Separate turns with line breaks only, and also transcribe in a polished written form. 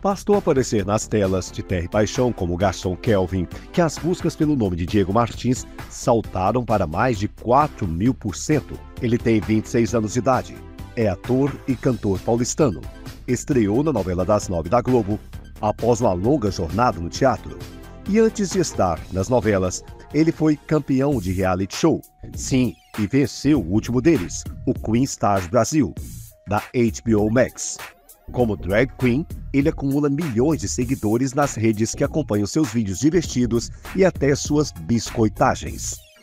Bastou aparecer nas telas de Terra e Paixão como Garçom Kelvin, que as buscas pelo nome de Diego Martins saltaram para mais de 4.000%. Ele tem 26 anos de idade, é ator e cantor paulistano. Estreou na novela das 9 da Globo, após uma longa jornada no teatro. E antes de estar nas novelas, ele foi campeão de reality show. Sim, e venceu o último deles, o Queen Stars Brasil, da HBO Max. Como drag queen, ele acumula milhões de seguidores nas redes que acompanham seus vídeos divertidos e até suas biscoitagens.